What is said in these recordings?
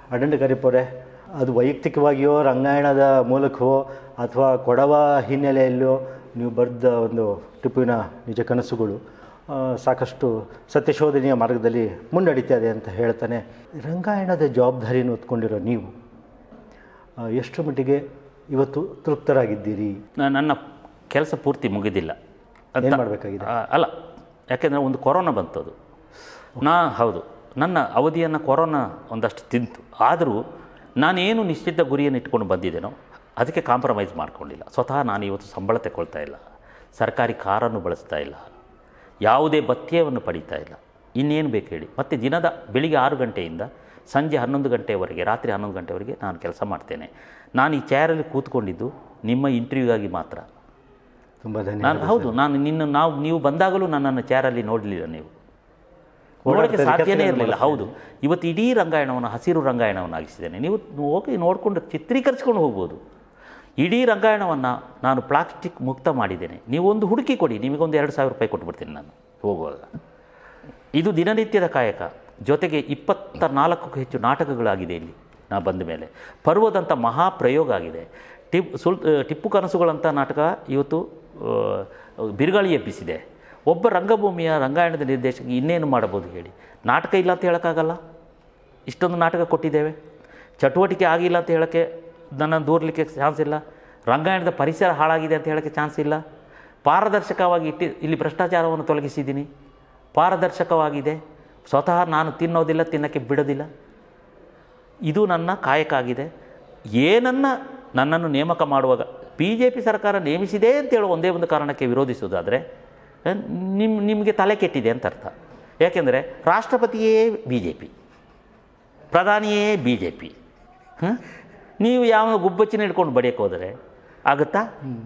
ಅಡಂಡ ಕರಿಯಪ್ಪರೇ, ಅದು ವೈಯಕ್ತಿಕವಾಗಿಯೋ ರಂಗಾಯಣದ ಮೂಲಕವೋ ಅಥವಾ ಕೊಡವ ಹಿನ್ನೆಲೆಯಲ್ಲೋ ನೀವು ಬರೆದ ಒಂದು ಟಿಪ್ಪುವಿನ ನಿಜ ಕನಸುಗಳು ಸಾಕಷ್ಟು ಸತ್ಯಶೋಧನೆಯ ಮಾರ್ಗದಲ್ಲಿ ಮುನ್ನಡೀತಾ ಇದೆ ಅಂತ ಹೇಳ್ತಾನೆ. ರಂಗಾಯಣದ ಜವಾಬ್ದಾರಿಯನ್ನು ಹೊತ್ಕೊಂಡಿರೋ ನೀವು ಎಷ್ಟು ಮಟ್ಟಿಗೆ ಇವತ್ತು ತೃಪ್ತರಾಗಿದ್ದೀರಿ? ನನ್ನ ಕೆಲಸ ಪೂರ್ತಿ ಮುಗಿದಿಲ್ಲ. ಏನು ಮಾಡಬೇಕಾಗಿದೆ? ಅಲ್ಲ, ಯಾಕೆಂದರೆ ಒಂದು ಕೊರೋನಾ ಬಂತು. ಅದು ಹೌದು, ನನ್ನ ಅವಧಿಯನ್ನು ಕೊರೋನಾ ಒಂದಷ್ಟು ತಿಂತು. ಆದರೂ ನಾನೇನು ನಿಶ್ಚಿತ ಗುರಿಯನ್ನು ಇಟ್ಕೊಂಡು ಬಂದಿದ್ದೇನೋ ಅದಕ್ಕೆ ಕಾಂಪ್ರಮೈಸ್ ಮಾಡ್ಕೊಂಡಿಲ್ಲ. ಸ್ವತಃ ನಾನು ಇವತ್ತು ಸಂಬಳ ತಗೊಳ್ತಾ ಇಲ್ಲ, ಸರ್ಕಾರಿ ಕಾರನ್ನು ಬಳಸ್ತಾ ಇಲ್ಲ, ಯಾವುದೇ ಭತ್ಯವನ್ನು ಪಡೀತಾ ಇಲ್ಲ. ಇನ್ನೇನು ಬೇಕು ಹೇಳಿ? ಮತ್ತು ದಿನದ ಬೆಳಿಗ್ಗೆ 6 ಗಂಟೆಯಿಂದ ಸಂಜೆ 11 ಗಂಟೆವರೆಗೆ, ರಾತ್ರಿ 11 ಗಂಟೆವರೆಗೆ ನಾನು ಕೆಲಸ ಮಾಡ್ತೇನೆ. ನಾನು ಈ ಚೇರಲ್ಲಿ ಕೂತ್ಕೊಂಡಿದ್ದು ನಿಮ್ಮ ಇಂಟರ್ವ್ಯೂಗಾಗಿ ಮಾತ್ರ. ತುಂಬ ಧನ್ಯವಾದ. ಹೌದು, ನೀವು ಬಂದಾಗಲೂ ನನ್ನನ್ನು ಚೇರಲ್ಲಿ ನೋಡಲಿಲ್ಲ, ನೀವು ನೋಡೋಕ್ಕೆ ಸಾಧ್ಯನೇ ಇರಲಿಲ್ಲ. ಹೌದು, ಇವತ್ತು ಇಡೀ ರಂಗಾಯಣವನ್ನು ಹಸಿರು ರಂಗಾಯಣವನ್ನಾಗಿಸಿದ್ದೇನೆ. ನೀವು ಹೋಗಿ ನೋಡಿಕೊಂಡು ಚಿತ್ರೀಕರಿಸ್ಕೊಂಡು ಹೋಗ್ಬೋದು. ಇಡೀ ರಂಗಾಯಣವನ್ನು ನಾನು ಪ್ಲಾಸ್ಟಿಕ್ ಮುಕ್ತ ಮಾಡಿದ್ದೇನೆ. ನೀವು ಒಂದು ಹುಡುಕಿ ಕೊಡಿ, ನಿಮಗೊಂದು 2,000 ರೂಪಾಯಿ ಕೊಟ್ಬಿಡ್ತೀನಿ ನಾನು ಹೋಗುವಾಗ. ಇದು ದಿನನಿತ್ಯದ ಕಾಯಕ. ಜೊತೆಗೆ 24ಕ್ಕೂ ಹೆಚ್ಚು ನಾಟಕಗಳಾಗಿದೆ ಇಲ್ಲಿ ನಾ ಬಂದ ಮೇಲೆ. ಪರ್ವದಂಥ ಮಹಾಪ್ರಯೋಗ ಆಗಿದೆ. ಟಿಪ್ಪು ಕನಸುಗಳಂಥ ನಾಟಕ ಇವತ್ತು ಬಿರುಗಾಳಿ ಎಬ್ಬಿಸಿದೆ. ಒಬ್ಬ ರಂಗಭೂಮಿಯ ರಂಗಾಯಣದ ನಿರ್ದೇಶಕ ಇನ್ನೇನು ಮಾಡಬಹುದು ಹೇಳಿ? ನಾಟಕ ಇಲ್ಲ ಅಂತ ಹೇಳೋಕ್ಕಾಗಲ್ಲ. ಇಷ್ಟೊಂದು ನಾಟಕ ಕೊಟ್ಟಿದ್ದೇವೆ. ಚಟುವಟಿಕೆ ಆಗಿಲ್ಲ ಅಂತ ಹೇಳೋಕ್ಕೆ ನನ್ನನ್ನು ದೂರಲಿಕ್ಕೆ ಚಾನ್ಸ್ ಇಲ್ಲ. ರಂಗಾಯಣದ ಪರಿಸರ ಹಾಳಾಗಿದೆ ಅಂತ ಹೇಳೋಕ್ಕೆ ಚಾನ್ಸ್ ಇಲ್ಲ. ಪಾರದರ್ಶಕವಾಗಿ ಇಲ್ಲಿ ಭ್ರಷ್ಟಾಚಾರವನ್ನು ತೊಲಗಿಸಿದ್ದೀನಿ. ಪಾರದರ್ಶಕವಾಗಿದೆ. ಸ್ವತಃ ನಾನು ತಿನ್ನೋದಿಲ್ಲ, ತಿನ್ನೋಕ್ಕೆ ಬಿಡೋದಿಲ್ಲ. ಇದು ನನ್ನ ಕಾಯಕ ಆಗಿದೆ. ನನ್ನನ್ನು ನೇಮಕ ಮಾಡುವಾಗ BJP ಸರ್ಕಾರ ನೇಮಿಸಿದೆ ಅಂತೇಳಿ ಒಂದೇ ಒಂದು ಕಾರಣಕ್ಕೆ ವಿರೋಧಿಸೋದಾದರೆ ನಿಮಗೆ ತಲೆ ಕೆಟ್ಟಿದೆ ಅಂತ ಅರ್ಥ. ಯಾಕೆಂದರೆ ರಾಷ್ಟ್ರಪತಿಯೇ BJP, ಪ್ರಧಾನಿಯೇ BJP. ನೀವು ಯಾವ ಗುಬ್ಬಚ್ಚಿನ ಹಿಡ್ಕೊಂಡು ಬಡಿಯೋಕ್ಕೆ ಹೋದರೆ ಆಗುತ್ತಾ?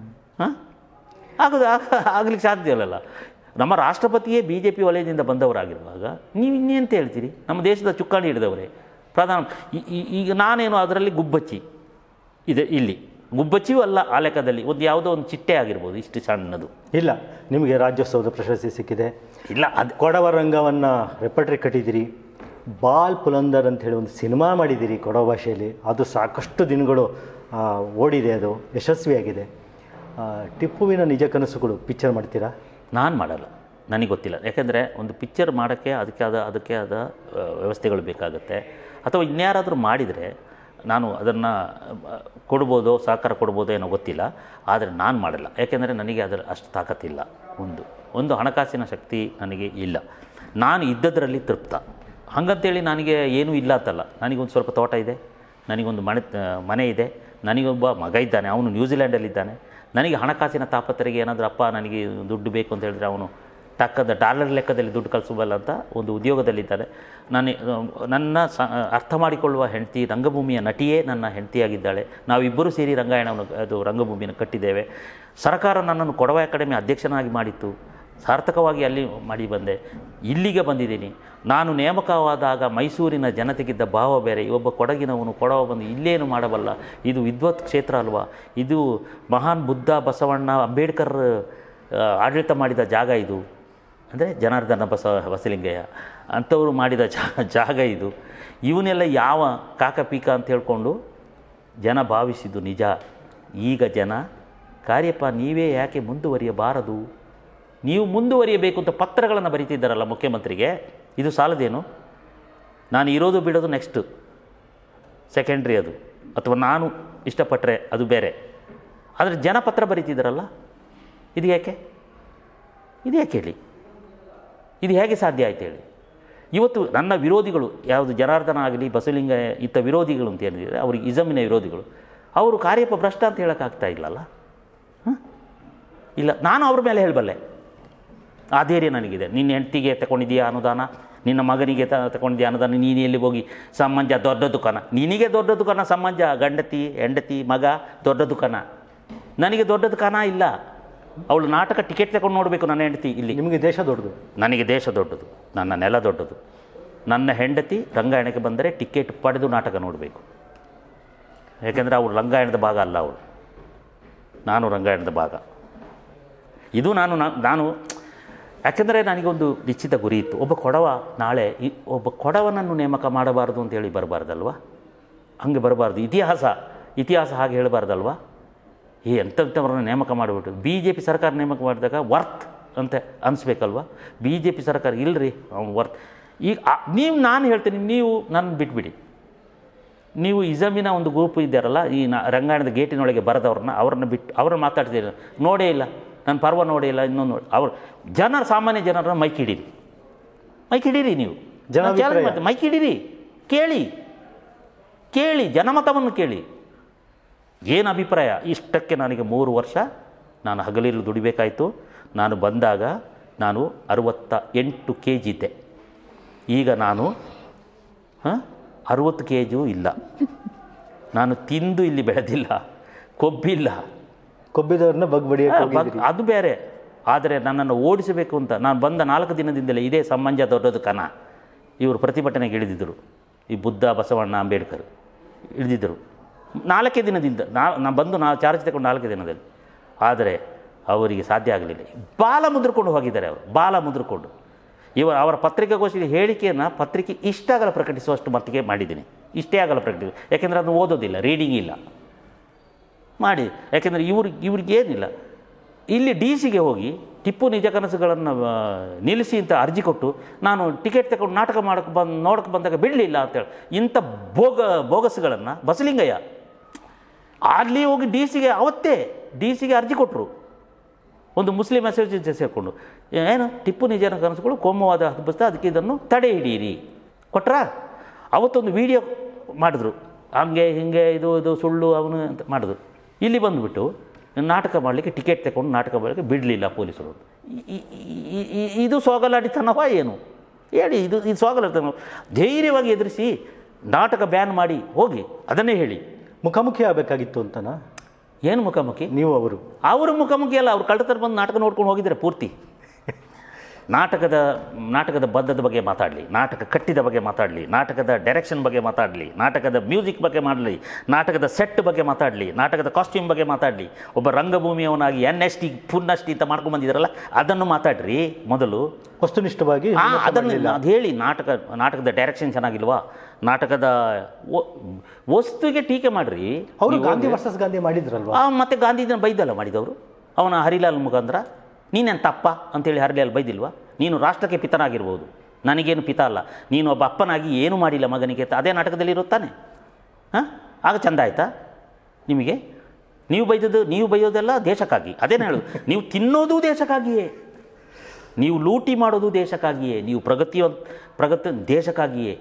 ಆಗಲಿಕ್ಕೆ ಸಾಧ್ಯ ಇಲ್ಲಲ್ಲ. ನಮ್ಮ ರಾಷ್ಟ್ರಪತಿಯೇ BJP ವಲಯದಿಂದ ಬಂದವರಾಗಿರುವಾಗ ನೀವು ಇನ್ನೇಂತ ಹೇಳ್ತೀರಿ? ನಮ್ಮ ದೇಶದ ಚುಕ್ಕಾಣಿ ಹಿಡಿದವರೇ ಪ್ರಧಾನ. ಈಗ ನಾನೇನು ಅದರಲ್ಲಿ ಗುಬ್ಬಚ್ಚಿ ಇದೆ, ಇಲ್ಲಿ ಗುಬ್ಬಚ್ಚಿಯೂ ಅಲ್ಲ. ಆ ಲೆಕ್ಕದಲ್ಲಿ ಒಂದು ಯಾವುದೋ ಒಂದು ಚಿಟ್ಟೆ ಆಗಿರ್ಬೋದು, ಇಷ್ಟು ಸಣ್ಣದು. ಇಲ್ಲ, ನಿಮಗೆ ರಾಜ್ಯೋತ್ಸವದ ಪ್ರಶಸ್ತಿ ಸಿಕ್ಕಿದೆ. ಇಲ್ಲ, ಅದು ಕೊಡವ ರಂಗವನ್ನು ರೆಪರ್ಟ್ರಿ ಕಟ್ಟಿದ್ದೀರಿ. ಬಾಲ್ ಪುಲಂದರ್ ಅಂತ ಹೇಳಿ ಒಂದು ಸಿನಿಮಾ ಮಾಡಿದ್ದೀರಿ ಕೊಡವ ಭಾಷೆಯಲ್ಲಿ. ಅದು ಸಾಕಷ್ಟು ದಿನಗಳು ಓಡಿದೆ, ಅದು ಯಶಸ್ವಿಯಾಗಿದೆ. ಟಿಪ್ಪುವಿನ ನಿಜ ಕನಸುಗಳು ಪಿಕ್ಚರ್ ಮಾಡ್ತೀರಾ? ನಾನು ಮಾಡಲ್ಲ, ನನಗೆ ಗೊತ್ತಿಲ್ಲ. ಯಾಕೆಂದರೆ ಒಂದು ಪಿಕ್ಚರ್ ಮಾಡೋಕ್ಕೆ ಅದಕ್ಕೆ ಆದ ವ್ಯವಸ್ಥೆಗಳು ಬೇಕಾಗುತ್ತೆ. ಅಥವಾ ಇನ್ಯಾರಾದರೂ ಮಾಡಿದರೆ ನಾನು ಅದನ್ನು ಕೊಡ್ಬೋದು, ಸಹಕಾರ ಕೊಡ್ಬೋದು ಏನೋ ಗೊತ್ತಿಲ್ಲ. ಆದರೆ ನಾನು ಮಾಡಲ್ಲ. ಯಾಕೆಂದರೆ ನನಗೆ ಅದರ ಅಷ್ಟು ತಾಕತ್ತಿಲ್ಲ. ಒಂದು ಹಣಕಾಸಿನ ಶಕ್ತಿ ನನಗೆ ಇಲ್ಲ. ನಾನು ಇದ್ದದರಲ್ಲಿ ತೃಪ್ತ. ಹಾಗಂತೇಳಿ ನನಗೆ ಏನೂ ಇಲ್ಲ ಅಂತಲ್ಲ. ನನಗೊಂದು ಸ್ವಲ್ಪ ತೋಟ ಇದೆ, ನನಗೊಂದು ಮನೆ ಇದೆ, ನನಗೊಬ್ಬ ಮಗ ಇದ್ದಾನೆ, ಅವನು ನ್ಯೂಜಿಲ್ಯಾಂಡಲ್ಲಿದ್ದಾನೆ. ನನಗೆ ಹಣಕಾಸಿನ ತಾಪತ್ರೆಗೆ ಏನಾದರೂ ಅಪ್ಪ ನನಗೆ ದುಡ್ಡು ಬೇಕು ಅಂತ ಹೇಳಿದ್ರೆ ಅವನು ಟಕ್ಕದ ಡಾಲರ್ ಲೆಕ್ಕದಲ್ಲಿ ದುಡ್ಡು ಕಳಿಸಬಲ್ಲ ಅಂತ ಒಂದು ಉದ್ಯೋಗದಲ್ಲಿದ್ದಾರೆ. ನನ್ನ ಅರ್ಥ ಮಾಡಿಕೊಳ್ಳುವ ಹೆಂಡತಿ ರಂಗಭೂಮಿಯ ನಟಿಯೇ ನನ್ನ ಹೆಂಡತಿಯಾಗಿದ್ದಾಳೆ. ನಾವಿಬ್ಬರೂ ಸೇರಿ ರಂಗಭೂಮಿಯನ್ನು ಕಟ್ಟಿದ್ದೇವೆ. ಸರ್ಕಾರ ನನ್ನನ್ನು ಕೊಡವ ಅಕಾಡೆಮಿ ಅಧ್ಯಕ್ಷನಾಗಿ ಮಾಡಿತ್ತು. ಸಾರ್ಥಕವಾಗಿ ಅಲ್ಲಿ ಮಾಡಿ ಬಂದೆ. ಇಲ್ಲಿಗೆ ಬಂದಿದ್ದೀನಿ. ನಾನು ನೇಮಕವಾದಾಗ ಮೈಸೂರಿನ ಜನತೆಗಿದ್ದ ಭಾವ ಬೇರೆ. ಒಬ್ಬ ಕೊಡಗಿನವನು ಕೊಡವ ಬಂದು ಇಲ್ಲೇನು ಮಾಡಬಲ್ಲ, ಇದು ವಿದ್ವತ್ ಕ್ಷೇತ್ರ ಅಲ್ವಾ, ಇದು ಮಹಾನ್ ಬುದ್ಧ, ಬಸವಣ್ಣ, ಅಂಬೇಡ್ಕರ್ ಆಡಳಿತ ಮಾಡಿದ ಜಾಗ ಇದು, ಅಂದರೆ ಜನಾರ್ದನ ಬಸಲಿಂಗಯ್ಯ ಅಂಥವರು ಮಾಡಿದ ಜಾಗ ಇದು. ಇವನ್ನೆಲ್ಲ ಯಾವ ಕಾಕಪೀಕ ಅಂತ ಹೇಳ್ಕೊಂಡು ಜನ ಭಾವಿಸಿದ್ದು ನಿಜ. ಈಗ ಜನ ಕಾರ್ಯಪ್ಪ ನೀವೇ ಯಾಕೆ ಮುಂದುವರಿಯಬಾರದು, ನೀವು ಮುಂದುವರಿಯಬೇಕು ಅಂತ ಪತ್ರಗಳನ್ನು ಬರೀತಿದ್ದಾರಲ್ಲ ಮುಖ್ಯಮಂತ್ರಿಗೆ. ಇದು ಸಾಲದೇನು? ನಾನು ಇರೋದು ಬಿಡೋದು ನೆಕ್ಸ್ಟು ಸೆಕೆಂಡ್ರಿ, ಅದು ಅಥವಾ ನಾನು ಇಷ್ಟಪಟ್ಟರೆ ಅದು ಬೇರೆ. ಆದರೆ ಜನ ಪತ್ರ ಬರೀತಿದ್ದಾರಲ್ಲ, ಇದು ಯಾಕೆ ಹೇಳಿ? ಇದು ಹೇಗೆ ಸಾಧ್ಯ ಆಯ್ತು ಹೇಳಿ? ಇವತ್ತು ನನ್ನ ವಿರೋಧಿಗಳು ಯಾವುದು ಜನಾರ್ದನ ಆಗಲಿ ಬಸವಲಿಂಗ ಇತ್ತ ವಿರೋಧಿಗಳು ಅಂತ ಹೇಳಿದರೆ ಅವ್ರಿಗೆ ಇಸಮಿನ ವಿರೋಧಿಗಳು, ಅವರು ಕಾರ್ಯಪ್ಪ ಭ್ರಷ್ಟ ಅಂತ ಹೇಳೋಕ್ಕಾಗ್ತಾ ಇಲ್ಲಲ್ಲ. ಇಲ್ಲ, ನಾನು ಅವ್ರ ಮೇಲೆ ಹೇಳಬಲ್ಲೆ. ಆ ಧೈರ್ಯ ನನಗಿದೆ. ನಿನ್ನ ಹೆಂಡತಿಗೆ ತಗೊಂಡಿದೆಯಾ ಅನುದಾನ, ನಿನ್ನ ಮಗನಿಗೆ ತಗೊಂಡಿದೆಯಾ ಅನುದಾನ, ನೀನು ಎಲ್ಲಿ ಹೋಗಿ ಸಂಬಂಧ ದೊಡ್ಡ ದುಕಾನ, ನಿನಗೆ ದೊಡ್ಡ ದುಕಾನ ಸಂಬಂಧ, ಗಂಡತಿ ಹೆಂಡತಿ ಮಗ ದೊಡ್ಡ ದುಕಾನ, ನನಗೆ ದೊಡ್ಡ ದುಕಾನ ಇಲ್ಲ. ಅವಳು ನಾಟಕ ಟಿಕೆಟ್ ತಗೊಂಡು ನೋಡಬೇಕು ನನ್ನ ಹೆಂಡತಿ. ಇಲ್ಲಿ ನಿಮಗೆ ದೇಶ ದೊಡ್ಡದು, ನನಗೆ ದೇಶ ದೊಡ್ಡದು, ನನ್ನ ನೆಲ ದೊಡ್ಡದು. ನನ್ನ ಹೆಂಡತಿ ರಂಗಾಯಣಕ್ಕೆ ಬಂದರೆ ಟಿಕೆಟ್ ಪಡೆದು ನಾಟಕ ನೋಡಬೇಕು. ಯಾಕೆಂದರೆ ಅವಳು ರಂಗಾಯಣದ ಭಾಗ ಅಲ್ಲ, ನಾನು ರಂಗಾಯಣದ ಭಾಗ. ಇದು ನಾನು ಯಾಕೆಂದರೆ ನನಗೊಂದು ನಿಶ್ಚಿತ ಗುರಿ ಇತ್ತು. ಒಬ್ಬ ಕೊಡವ ನಾಳೆ ಒಬ್ಬ ಕೊಡವನನ್ನು ನೇಮಕ ಮಾಡಬಾರ್ದು ಅಂತೇಳಿ ಬರಬಾರ್ದಲ್ವ. ಹಂಗೆ ಬರಬಾರ್ದು. ಇತಿಹಾಸ ಹಾಗೆ ಹೇಳಬಾರ್ದಲ್ವ. ಎಂಥವ್ರನ್ನ ನೇಮಕ ಮಾಡಿಬಿಟ್ಟು BJP ಸರ್ಕಾರ ನೇಮಕ ಮಾಡಿದಾಗ ವರ್ತ್ ಅಂತ ಅನಿಸ್ಬೇಕಲ್ವ. BJP ಸರ್ಕಾರ ಇಲ್ಲರಿ ಅವ್ನು ವರ್ತ್. ಈಗ ನಾನು ಹೇಳ್ತೀನಿ, ನೀವು ನನ್ನ ಬಿಟ್ಬಿಡಿ. ನೀವು ಇಸಮಿನ ಒಂದು ಗ್ರೂಪ್ ಇದ್ದಾರಲ್ಲ, ಈ ರಂಗಾಯಣದ ಗೇಟಿನೊಳಗೆ ಅವ್ರನ್ನ ಮಾತಾಡ್ತೀರ, ನೋಡೇ ಇಲ್ಲ, ನನ್ನ ಪರ್ವ ನೋಡೇ ಇಲ್ಲ, ಇನ್ನೊಂದು ನೋಡಿ ಸಾಮಾನ್ಯ ಜನರನ್ನ ಮೈಕ್ ಹಿಡೀರಿ ನೀವು, ಮೈಕ್ ಹಿಡೀರಿ, ಕೇಳಿ ಜನಮತವನ್ನು ಕೇಳಿ, ಏನು ಅಭಿಪ್ರಾಯ. ಇಷ್ಟಕ್ಕೆ ನನಗೆ 3 ವರ್ಷ ನಾನು ಹಗಲಿರುಳು ದುಡಿಬೇಕಾಯಿತು. ನಾನು ಬಂದಾಗ ನಾನು 68 kg ಇದ್ದೆ. ಈಗ ನಾನು 60 kg ಇಲ್ಲ. ನಾನು ತಿಂದು ಇಲ್ಲಿ ಬೆಳೆದಿಲ್ಲ, ಕೊಬ್ಬಿದವ್ರನ್ನ ಅದು ಬೇರೆ. ಆದರೆ ನನ್ನನ್ನು ಓಡಿಸಬೇಕು ಅಂತ ನಾನು ಬಂದ 4 ದಿನದಿಂದಲೇ ಇದೇ ಸಂಬಂಧ ದೊಡ್ಡದು ಕನ ಇವರು ಪ್ರತಿಭಟನೆಗೆ ಇಳಿದಿದ್ದರು. ಈ ಬುದ್ಧ, ಬಸವಣ್ಣ, ಅಂಬೇಡ್ಕರ್ ಇಳಿದಿದ್ದರು 4 ದಿನದಿಂದ. ನಾನು ಬಂದು ಚಾರ್ಜ್ ತಗೊಂಡು 4 ದಿನದಲ್ಲಿ. ಆದರೆ ಅವರಿಗೆ ಸಾಧ್ಯ ಆಗಲಿಲ್ಲ. ಬಾಲ ಮುದ್ರಕೊಂಡು ಹೋಗಿದ್ದಾರೆ ಅವರು, ಬಾಲ ಮುದ್ರಕೊಂಡು. ಅವರ ಪತ್ರಿಕಾಗೋಷ್ಠಿಗೆ ಹೇಳಿಕೆಯನ್ನು ಪತ್ರಿಕೆ ಇಷ್ಟ ಆಗಲ್ಲ ಪ್ರಕಟಿಸುವಷ್ಟು ಮಟ್ಟಿಗೆ ಮಾಡಿದ್ದೀನಿ. ಇಷ್ಟೇ ಆಗಲ್ಲ ಪ್ರಕಟಿಸಿ, ಯಾಕೆಂದರೆ ಅದನ್ನು ಓದೋದಿಲ್ಲ, ರೀಡಿಂಗ್ ಇಲ್ಲ ಮಾಡಿ. ಯಾಕೆಂದರೆ ಇವ್ರಿಗೇನಿಲ್ಲ. ಇಲ್ಲಿ DC ಹೋಗಿ ಟಿಪ್ಪು ನಿಜ ಕನಸುಗಳನ್ನು ನಿಲ್ಲಿಸಿ ಅಂತ ಅರ್ಜಿ ಕೊಟ್ಟು ನಾನು ಟಿಕೆಟ್ ತಗೊಂಡು ನಾಟಕ ನೋಡಕ್ಕೆ ಬಂದಾಗ ಬಿಡಲಿಲ್ಲ ಅಂತೇಳಿ ಇಂಥ ಬೋಗಸ್ಗಳನ್ನು ಬಸಲಿಂಗಯ್ಯ ಅಲ್ಲಿ ಹೋಗಿ ಅವತ್ತೇ DC ಅರ್ಜಿ ಕೊಟ್ಟರು. ಒಂದು ಮುಸ್ಲಿಂ ಅಸೋಸಿಯೇಷನ್ ಸೇರಿಕೊಂಡು ಏನು ಟಿಪ್ಪು ನಿಜ ಕನಸುಗಳು ಕೋಮುವಾದ ಹಬ್ಬಸ್ತ, ಅದಕ್ಕೆ ಇದನ್ನು ತಡೆ ಹಿಡೀರಿ ಕೊಟ್ರಾ. ಅವತ್ತೊಂದು ವಿಡಿಯೋ ಮಾಡಿದ್ರು, ಹಂಗೆ ಹಿಂಗೆ ಇದು ಸುಳ್ಳು ಅವನು ಅಂತ ಮಾಡಿದ್ರು. ಇಲ್ಲಿ ಬಂದುಬಿಟ್ಟು ನಾಟಕ ಮಾಡಲಿಕ್ಕೆ ಟಿಕೆಟ್ ತಗೊಂಡು ನಾಟಕ ಮಾಡಲಿಕ್ಕೆ ಬಿಡಲಿಲ್ಲ ಪೊಲೀಸರು. ಇದು ಸೋಗಲಾಡಿತನವಾ ಏನು ಹೇಳಿ? ಇದು ಸೋಗಲಾಡಿತನ. ಧೈರ್ಯವಾಗಿ ಎದುರಿಸಿ ನಾಟಕ ಬ್ಯಾನ್ ಮಾಡಿ ಹೋಗಿ ಅದನ್ನೇ ಹೇಳಿ. ಮುಖಾಮುಖಿ ಆಗಬೇಕಾಗಿತ್ತು ಅಂತನಾ? ಏನು ಮುಖಾಮುಖಿ? ನೀವು ಅವರು ಮುಖಾಮುಖಿ ಅಲ್ಲ, ಅವ್ರು ಕಳ್ಳತನ ಬಂದು ನಾಟಕ ನೋಡ್ಕೊಂಡು ಹೋಗಿದ್ದಾರೆ ಪೂರ್ತಿ. ನಾಟಕದ ಬದ್ಧದ ಬಗ್ಗೆ ಮಾತಾಡಲಿ, ನಾಟಕ ಕಟ್ಟಿದ ಬಗ್ಗೆ ಮಾತಾಡಲಿ, ನಾಟಕದ ಡೈರೆಕ್ಷನ್ ಬಗ್ಗೆ ಮಾತಾಡಲಿ, ನಾಟಕದ ಮ್ಯೂಸಿಕ್ ಬಗ್ಗೆ ಮಾಡಲಿ, ನಾಟಕದ ಸೆಟ್ ಬಗ್ಗೆ ಮಾತಾಡಲಿ, ನಾಟಕದ ಕಾಸ್ಟ್ಯೂಮ್ ಬಗ್ಗೆ ಮಾತಾಡಲಿ. ಒಬ್ಬ ರಂಗಭೂಮಿಯವನಾಗಿ NST ಪುನ್ನಷ್ಟಿ ಅಂತ ಮಾಡ್ಕೊಂಡು ಬಂದಿದ್ದಾರಲ್ಲ, ಅದನ್ನು ಮಾತಾಡ್ರಿ ಮೊದಲು ವಸ್ತುನಿಷ್ಠವಾಗಿ. ಅದನ್ನು ಅದು ಹೇಳಿ. ನಾಟಕದ ಡೈರೆಕ್ಷನ್ ಚೆನ್ನಾಗಿಲ್ವಾ, ನಾಟಕದ ವಸ್ತುಗೆ ಟೀಕೆ ಮಾಡಿರಿ. ಅವರು ಗಾಂಧಿ ವರ್ಸಸ್ ಗಾಂಧಿ ಮಾಡಿದ್ರಲ್ವ, ಮತ್ತೆ ಗಾಂಧಿನ ಬೈದಲ್ಲ ಮಾಡಿದವರು. ಅವನ ಹರಿಲಾಲ್ ಮುಖಾಂತರ ನೀನೇನು ತಪ್ಪ ಅಂತೇಳಿ ಹರಿಲಾಲ್ ಬೈದಿಲ್ವಾ? ನೀನು ರಾಷ್ಟ್ರಕ್ಕೆ ಪಿತನಾಗಿರ್ಬೋದು, ನನಗೇನು ಪಿತ ಅಲ್ಲ, ನೀನು ಒಬ್ಬ ಅಪ್ಪನಾಗಿ ಏನು ಮಾಡಿಲ್ಲ ಮಗನಿಗೆ, ಅದೇ ನಾಟಕದಲ್ಲಿ ಇರುತ್ತಾನೆ. ಆಗ ಚಂದ ಆಯಿತಾ ನಿಮಗೆ? ನೀವು ಬೈಯೋದೆಲ್ಲ ದೇಶಕ್ಕಾಗಿ. ಅದೇನು ಹೇಳೋದು, ನೀವು ತಿನ್ನೋದು ದೇಶಕ್ಕಾಗಿಯೇ, ನೀವು ಲೂಟಿ ಮಾಡೋದು ದೇಶಕ್ಕಾಗಿಯೇ, ನೀವು ಪ್ರಗತಿ ದೇಶಕ್ಕಾಗಿಯೇ.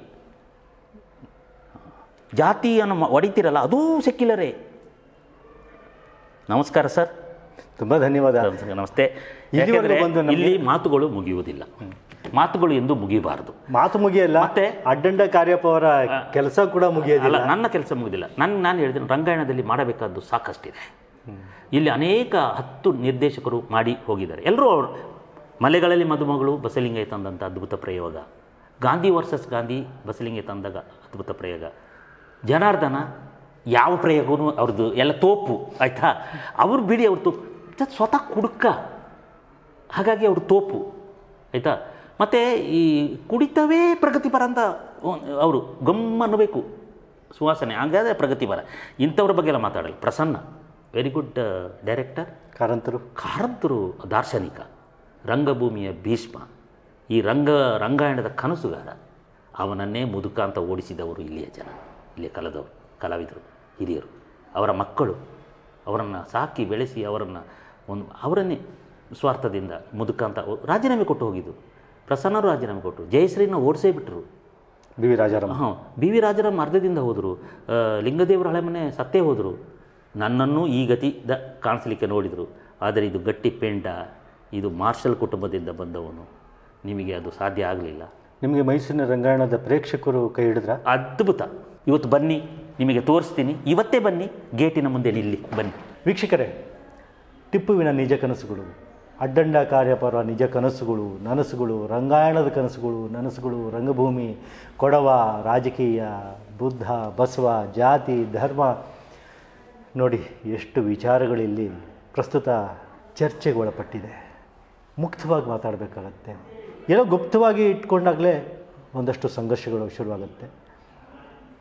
ಜಾತಿಯನ್ನು ಹೊಡಿತೀರಲ್ಲ ಅದು ಸೆಕ್ಯುಲರೇ. ನಮಸ್ಕಾರ ಸರ್, ತುಂಬ ಧನ್ಯವಾದ. ನಮಸ್ತೆ. ಇಲ್ಲಿ ಮಾತುಗಳು ಮುಗಿಯುವುದಿಲ್ಲ, ಮಾತುಗಳು ಎಂದು ಮುಗಿಯಬಾರದು. ಮಾತು ಮುಗಿಯಲ್ಲ, ಮತ್ತೆ ಅಡ್ಡಂಡ ಕಾರ್ಯಪ್ಪ ಅವರ ಕೆಲಸ ಕೂಡ ಮುಗಿಯೋದಿಲ್ಲ. ನನ್ನ ಕೆಲಸ ಮುಗಿದಿಲ್ಲ. ನಾನು ಹೇಳಿದ್ರೆ ರಂಗಾಯಣದಲ್ಲಿ ಮಾಡಬೇಕಾದ್ದು ಸಾಕಷ್ಟಿದೆ. ಇಲ್ಲಿ ಅನೇಕ 10 ನಿರ್ದೇಶಕರು ಮಾಡಿ ಹೋಗಿದ್ದಾರೆ. ಎಲ್ಲರೂ ಅವರು ಮಲೆಗಳಲ್ಲಿ ಮದುಮಗಳು ಬಸಲಿಂಗಯ್ಯ ತಂದಂಥ ಅದ್ಭುತ ಪ್ರಯೋಗ, ಗಾಂಧಿ ವರ್ಸಸ್ ಗಾಂಧಿ ಬಸಲಿಂಗಯ್ಯ ತಂದಾಗ ಅದ್ಭುತ ಪ್ರಯೋಗ, ಜನಾರ್ದನ ಯಾವ ಪ್ರಯೋಗವೂ ಅವ್ರದ್ದು ಎಲ್ಲ ತೋಪು ಆಯಿತಾ. ಅವ್ರು ಬಿಡಿ, ಅವ್ರದ್ದು ಸ್ವತಃ ಕುಡುಕ, ಹಾಗಾಗಿ ಅವರು ತೋಪು ಆಯಿತಾ. ಮತ್ತು ಈ ಕುಡಿತವೇ ಪ್ರಗತಿಪರ ಅಂತ ಅವರು ಗಮ್ಮನ್ನಬೇಕು, ಸುವಾಸನೆ ಹಾಗಾದರೆ ಪ್ರಗತಿಪರ. ಇಂಥವ್ರ ಬಗ್ಗೆ ಎಲ್ಲ ಮಾತಾಡಲ್ಲ. Prasanna very good director. ಕಾರಂತರು ದಾರ್ಶನಿಕ, ರಂಗಭೂಮಿಯ ಭೀಷ್ಮ, ಈ ರಂಗಾಯಣದ ಕನಸುಗಾರ. ಅವನನ್ನೇ ಮುದುಕ ಅಂತ ಓಡಿಸಿದವರು ಇಲ್ಲಿಯ ಜನ, ಇಲ್ಲಿಯ ಕಲಾವಿದರು, ಹಿರಿಯರು, ಅವರ ಮಕ್ಕಳು. ಅವರನ್ನು ಸಾಕಿ ಬೆಳೆಸಿ ಅವರನ್ನೇ ಸ್ವಾರ್ಥದಿಂದ ಮುದುಕ ಅಂತ ರಾಜೀನಾಮೆ ಕೊಟ್ಟು ಹೋಗಿದ್ದು. ಪ್ರಸನ್ನರು ರಾಜೀನಾಮೆ ಕೊಟ್ಟರು, ಜಯಶ್ರೀನ ಓಡಿಸೇ ಬಿಟ್ಟರು. ಬಿ ವಿ ರಾಜಾರಾಮ್ ಅರ್ಧದಿಂದ ಹೋದರು, ಲಿಂಗದೇವರ ಹಳೆ ಮನೆ ಸತ್ತೇ ಹೋದರು. ನನ್ನನ್ನು ಈ ಗತಿದ ಕಾಣಿಸ್ಲಿಕ್ಕೆ ನೋಡಿದರು. ಆದರೆ ಇದು ಗಟ್ಟಿ ಪೆಂಡ, ಇದು ಮಾರ್ಷಲ್ ಕುಟುಂಬದಿಂದ ಬಂದವನು, ನಿಮಗೆ ಅದು ಸಾಧ್ಯ ಆಗಲಿಲ್ಲ. ನಿಮಗೆ ಮೈಸೂರಿನ ರಂಗಾಯಣದ ಪ್ರೇಕ್ಷಕರು ಕೈ ಹಿಡಿದ್ರ? ಅದ್ಭುತ. ಇವತ್ತು ಬನ್ನಿ, ನಿಮಗೆ ತೋರಿಸ್ತೀನಿ. ಇವತ್ತೇ ಬನ್ನಿ, ಗೇಟಿನ ಮುಂದೆ ನಿಲ್ಲಿ, ಬನ್ನಿ. ವೀಕ್ಷಕರೇ, ಟಿಪ್ಪುವಿನ ನಿಜ ಕನಸುಗಳು, ಅಡ್ಡಂಡ ಕಾರ್ಯಪರ ನಿಜ ಕನಸುಗಳು, ನನಸುಗಳು, ರಂಗಾಯಣದ ಕನಸುಗಳು, ನನಸುಗಳು, ರಂಗಭೂಮಿ, ಕೊಡವ, ರಾಜಕೀಯ, ಬುದ್ಧ, ಬಸವ, ಜಾತಿ, ಧರ್ಮ, ನೋಡಿ ಎಷ್ಟು ವಿಚಾರಗಳಿಲ್ಲಿ ಪ್ರಸ್ತುತ ಚರ್ಚೆಗೆ ಒಳಪಟ್ಟಿದೆ. ಮುಕ್ತವಾಗಿ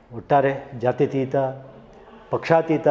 ಒಟ್ಟಾರೆ ಜಾತ್ಯತೀತ, ಪಕ್ಷಾತೀತ,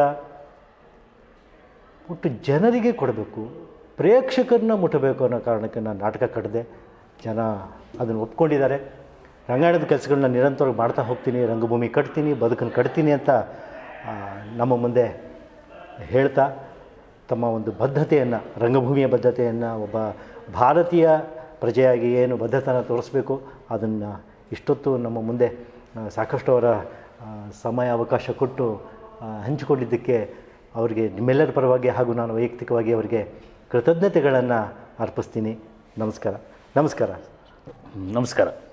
ಒಟ್ಟು ಜನರಿಗೆ ಕೊಡಬೇಕು, ಪ್ರೇಕ್ಷಕರನ್ನ ಮುಟ್ಟಬೇಕು ಅನ್ನೋ ಕಾರಣಕ್ಕೆ ನಾನು ನಾಟಕ ಕಟ್ಟಿದೆ. ಜನ ಅದನ್ನು ಒಪ್ಕೊಂಡಿದ್ದಾರೆ. ರಂಗಾಯಣದ ಕೆಲಸಗಳನ್ನ ನಿರಂತರವಾಗಿ ಮಾಡ್ತಾ ಹೋಗ್ತೀನಿ, ರಂಗಭೂಮಿ ಕಟ್ತೀನಿ, ಬದುಕನ್ನು ಕಟ್ತೀನಿ ಅಂತ ನಮ್ಮ ಮುಂದೆ ಹೇಳ್ತಾ ತಮ್ಮ ಒಂದು ಬದ್ಧತೆಯನ್ನು, ರಂಗಭೂಮಿಯ ಬದ್ಧತೆಯನ್ನು, ಒಬ್ಬ ಭಾರತೀಯ ಪ್ರಜೆಯಾಗಿ ಏನು ಬದ್ಧತೆಯನ್ನು ತೋರಿಸ್ಬೇಕು ಅದನ್ನು ಇಷ್ಟೊತ್ತು ನಮ್ಮ ಮುಂದೆ ಸಾಕಷ್ಟು ಅವರ ಸಮಯ ಅವಕಾಶ ಕೊಟ್ಟು ಹಂಚಿಕೊಂಡಿದ್ದಕ್ಕೆ ಅವರಿಗೆ ನಿಮ್ಮೆಲ್ಲರ ಪರವಾಗಿ ಹಾಗೂ ನಾನು ವೈಯಕ್ತಿಕವಾಗಿ ಅವರಿಗೆ ಕೃತಜ್ಞತೆಗಳನ್ನು ಅರ್ಪಿಸ್ತೀನಿ. ನಮಸ್ಕಾರ. ನಮಸ್ಕಾರ.